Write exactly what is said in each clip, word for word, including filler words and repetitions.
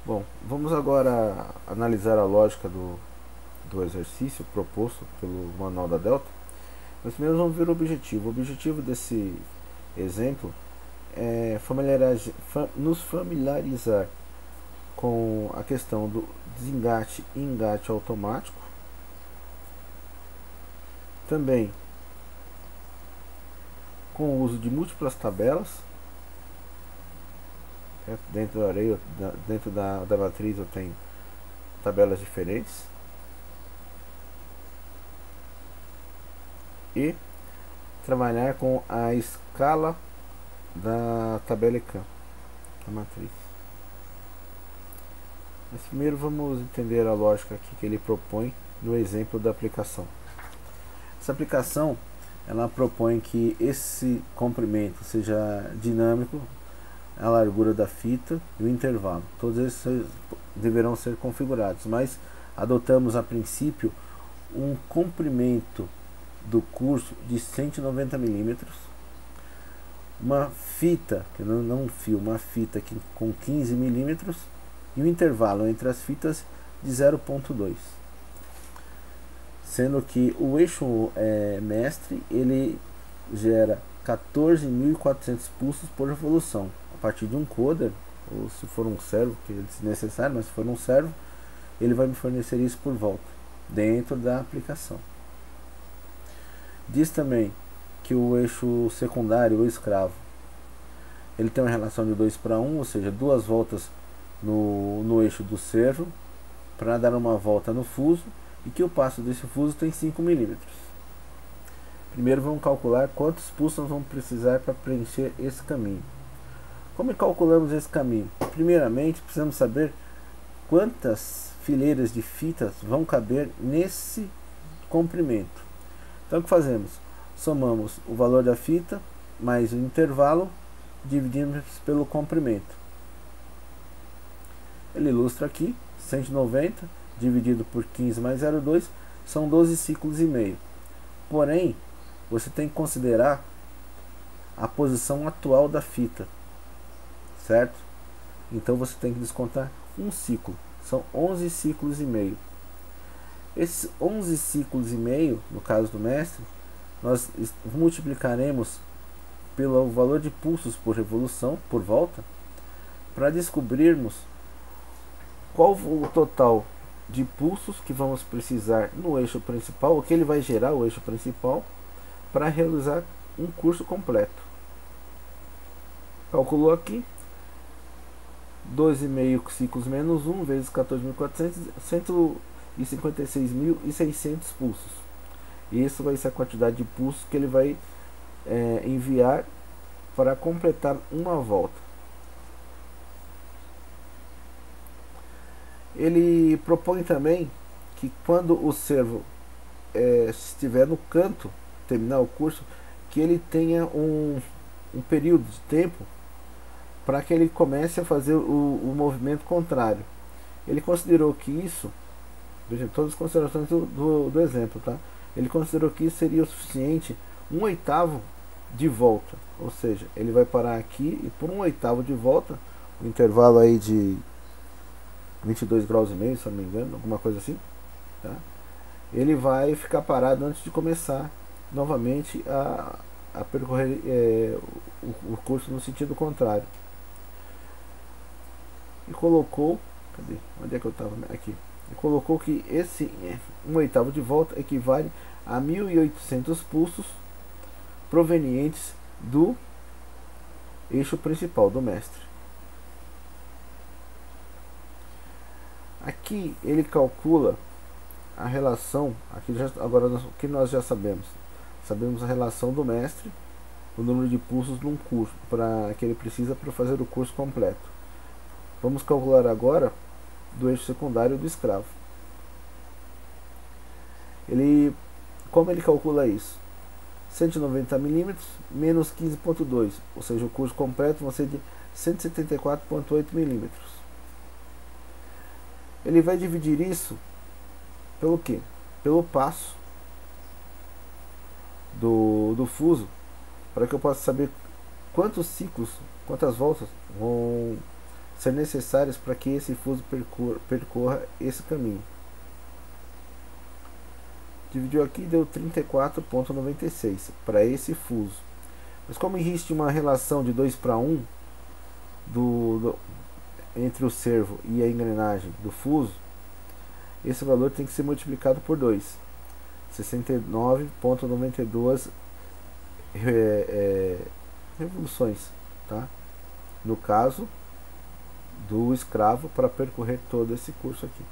Bom, vamos agora analisar a lógica do, do exercício proposto pelo manual da Delta. Mas primeiro vamos ver o objetivo. O objetivo desse exemplo é familiarizar, nos familiarizar com a questão do desengate e engate automático. Também com o uso de múltiplas tabelas. Dentro da array, dentro da, da matriz eu tenho tabelas diferentes. E trabalhar com a escala da tabela ECAN, da matriz. Mas primeiro vamos entender a lógica aqui que ele propõe no exemplo da aplicação. Essa aplicação ela propõe que esse comprimento seja dinâmico, a largura da fita e o intervalo. Todos esses deverão ser configurados, mas adotamos a princípio um comprimento do curso de cento e noventa milímetros, uma fita, que não, não um fio, uma fita que, com quinze milímetros e um intervalo entre as fitas de zero ponto dois. Sendo que o eixo é, mestre ele gera quatorze mil e quatrocentos pulsos por revolução a partir de um coder, ou se for um servo, que é desnecessário, mas se for um servo, ele vai me fornecer isso por volta, dentro da aplicação. Diz também que o eixo secundário, o escravo, ele tem uma relação de dois para um, ou seja, duas voltas no, no eixo do servo, para dar uma volta no fuso, e que o passo desse fuso tem cinco milímetros. Primeiro vamos calcular quantos pulsos nós vamos precisar para preencher esse caminho. Como calculamos esse caminho? Primeiramente precisamos saber quantas fileiras de fitas vão caber nesse comprimento. Então o que fazemos? Somamos o valor da fita mais o intervalo, dividimos pelo comprimento. Ele ilustra aqui, cento e noventa dividido por quinze mais zero vírgula dois são doze ciclos e meio. Porém, você tem que considerar a posição atual da fita, certo? Então você tem que descontar um ciclo, são onze ciclos e meio. Esses onze ciclos e meio, no caso do mestre, nós multiplicaremos pelo valor de pulsos por revolução, por volta, para descobrirmos qual o total de pulsos que vamos precisar no eixo principal, o que ele vai gerar o eixo principal, para realizar um curso completo. Calculou aqui, dois vírgula cinco ciclos menos um vezes quatorze mil e quatrocentos, cento e cinquenta e seis mil e seiscentos pulsos. Isso vai ser a quantidade de pulsos que ele vai é, enviar para completar uma volta. Ele propõe também que quando o servo é, estiver no canto, terminar o curso, que ele tenha um, um período de tempo para que ele comece a fazer o, o movimento contrário. Ele considerou que isso, vejam todas as considerações do, do, do exemplo, tá? Ele considerou que isso seria o suficiente um oitavo de volta, ou seja, ele vai parar aqui e por um oitavo de volta, um intervalo aí de vinte e dois graus e meio, se não me engano, alguma coisa assim, tá? Ele vai ficar parado antes de começar novamente a, a percorrer é, o, o curso no sentido contrário. E colocou, cadê? Onde é que eu estava? Aqui. E colocou que esse um oitavo de volta equivale a mil e oitocentos pulsos provenientes do eixo principal do mestre. Aqui ele calcula a relação, aqui já, agora o que nós já sabemos? Sabemos a relação do mestre, o número de pulsos num curso, para que ele precisa para fazer o curso completo. Vamos calcular agora do eixo secundário do escravo. Ele, como ele calcula isso? cento e noventa milímetros menos quinze ponto dois, ou seja, o curso completo vai ser de cento e setenta e quatro ponto oito milímetros. Ele vai dividir isso pelo quê? Pelo passo do, do fuso, para que eu possa saber quantos ciclos, quantas voltas vão ser necessárias para que esse fuso percorra, percorra esse caminho. Dividiu aqui, deu trinta e quatro vírgula noventa e seis para esse fuso. Mas como existe uma relação de dois para um do, do, entre o servo e a engrenagem do fuso, esse valor tem que ser multiplicado por dois. sessenta e nove vírgula noventa e dois é, é, revoluções, tá? No caso do escravo, para percorrer todo esse curso aqui.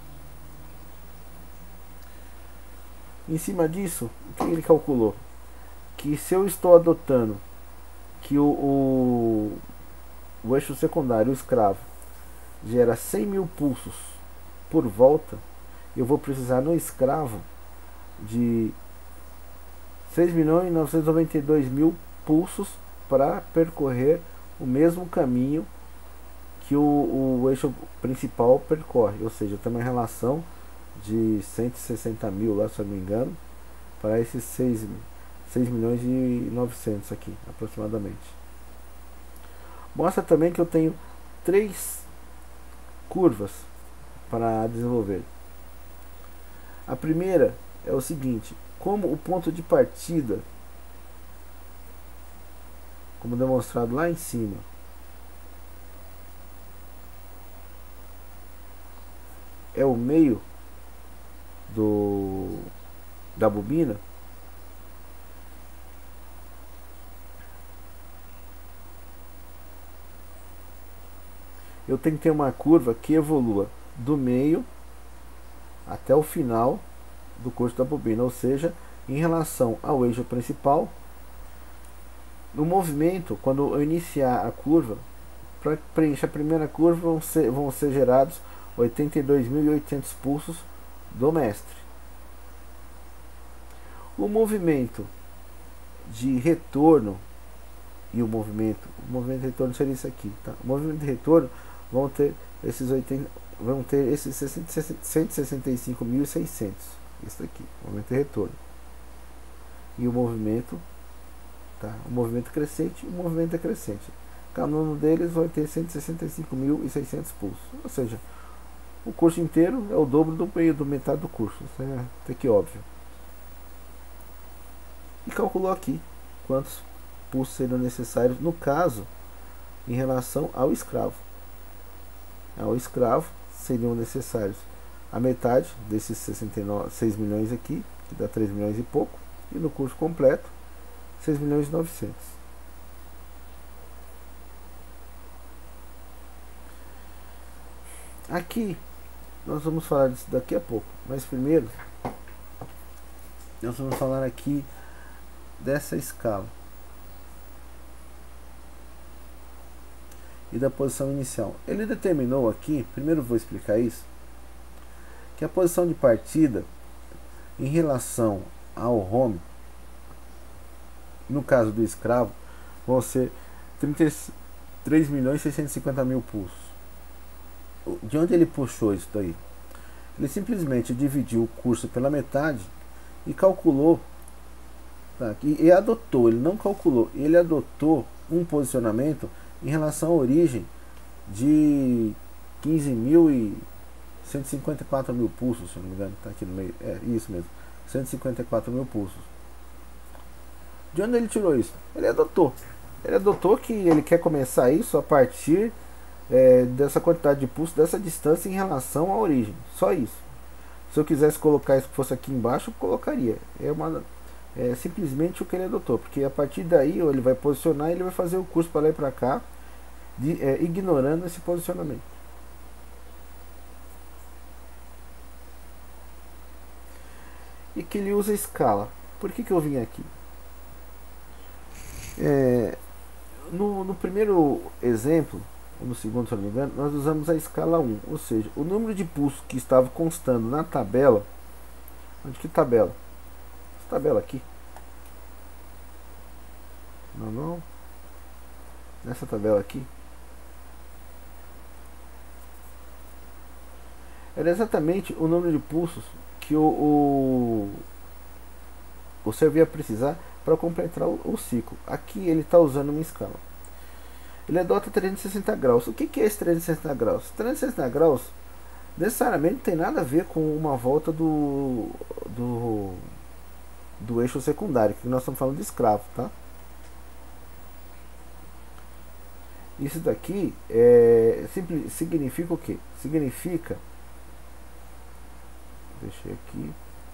Em cima disso, o que ele calculou? Que se eu estou adotando que o, o, o eixo secundário, o escravo, gera cem mil pulsos por volta, eu vou precisar no escravo de seis milhões novecentos e noventa e dois mil pulsos para percorrer o mesmo caminho que o, o eixo principal percorre, ou seja, tem uma relação de cento e sessenta mil lá, se eu não me engano, para esses seis milhões e novecentos aqui, aproximadamente. Mostra também que eu tenho três curvas para desenvolver. A primeira é o seguinte: como o ponto de partida, como demonstrado lá em cima, é o meio do da bobina, eu tenho que ter uma curva que evolua do meio até o final do curso da bobina, ou seja, em relação ao eixo principal. No movimento, quando eu iniciar a curva, para preencher a primeira curva vão ser, vão ser gerados oitenta e dois mil e oitocentos pulsos do mestre. O movimento de retorno e o movimento, o movimento de retorno seria isso aqui, tá? O movimento de retorno vão ter esses oitenta, vão ter esses cento e sessenta e cinco mil e seiscentos, isso aqui, o movimento de retorno. E o movimento, tá? O movimento crescente e o movimento decrescente. Cada um deles vai ter cento e sessenta e cinco mil e seiscentos pulsos, ou seja, o curso inteiro é o dobro do meio, do metade do curso, isso é até que óbvio. E calculou aqui quantos pulsos seriam necessários, no caso, em relação ao escravo. Ao escravo seriam necessários a metade desses sessenta e nove, seis milhões aqui, que dá três milhões e pouco, e no curso completo, seis milhões e novecentos. Aqui, nós vamos falar disso daqui a pouco, mas primeiro, nós vamos falar aqui dessa escala e da posição inicial. Ele determinou aqui, primeiro vou explicar isso, que a posição de partida em relação ao home, no caso do escravo, vão ser trinta e três milhões e seiscentos e cinquenta mil pulsos. De onde ele puxou isso daí? Ele simplesmente dividiu o curso pela metade e calculou, tá, e, e adotou, ele não calculou, ele adotou um posicionamento em relação à origem de quinze mil e cento e cinquenta e quatro mil pulsos, se não me engano, está aqui no meio, é isso mesmo, cento e cinquenta e quatro mil pulsos. De onde ele tirou isso? Ele adotou. Ele adotou que ele quer começar isso a partir é, dessa quantidade de pulsos, dessa distância em relação à origem. Só isso. Se eu quisesse colocar isso que fosse aqui embaixo, eu colocaria. É, uma, é simplesmente o que ele adotou. Porque a partir daí ele vai posicionar e ele vai fazer o curso para lá e para cá, de, é, ignorando esse posicionamento. E que ele usa escala. Por que, que eu vim aqui? É, no, no primeiro exemplo, ou no segundo, se não me engano, nós usamos a escala um, ou seja, o número de pulsos que estava constando na tabela. Onde que tabela? Essa tabela aqui. Não, não. Nessa tabela aqui. Era exatamente o número de pulsos que o, o, o servo ia precisar para completar o, o ciclo. Aqui ele está usando uma escala. ele adota trezentos e sessenta graus. O que, que é esse trezentos e sessenta graus? trezentos e sessenta graus necessariamente não tem nada a ver com uma volta do, do, do eixo secundário, que nós estamos falando de escravo, tá? Isso daqui é, significa o quê? Significa, deixei aqui,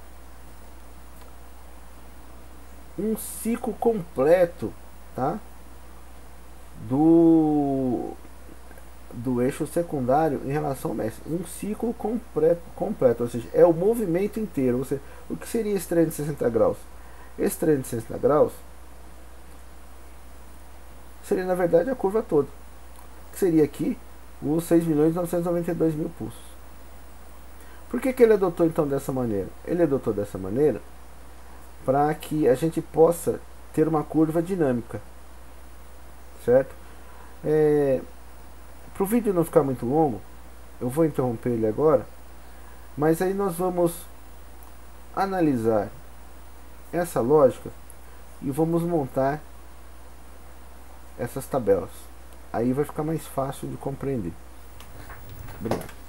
um ciclo completo, tá? Do, do eixo secundário em relação ao mestre. Um ciclo completo, completo, ou seja, é o movimento inteiro. Ou seja, o que seria esse trezentos e sessenta graus? Esse trezentos e sessenta graus seria, na verdade, a curva toda. Que seria aqui os seis milhões novecentos e noventa e dois mil pulsos. Por que, que ele adotou então dessa maneira? Ele adotou dessa maneira para que a gente possa ter uma curva dinâmica, certo? É, para o vídeo não ficar muito longo, eu vou interromper ele agora, mas aí nós vamos analisar essa lógica e vamos montar essas tabelas. Aí vai ficar mais fácil de compreender. Obrigado.